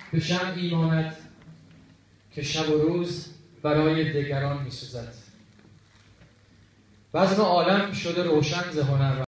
به شمعی ماند که شب و روز برای دگران می‌سوزد. بزم عالم شده روشن ز هنر